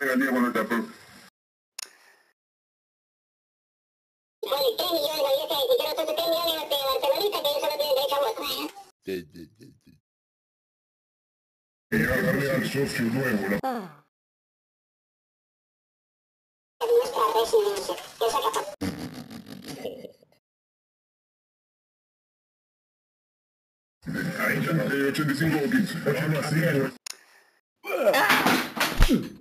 al día con el tapón. Pone 3 millones de billetes y quiero otros 3 millones de Barcelonita que ellos solo tienen derecho a voto. Y agarré al socio nuevo. Nuestra residencia. Yo soy capaz. Ahí ya no, 85 o 15. Así,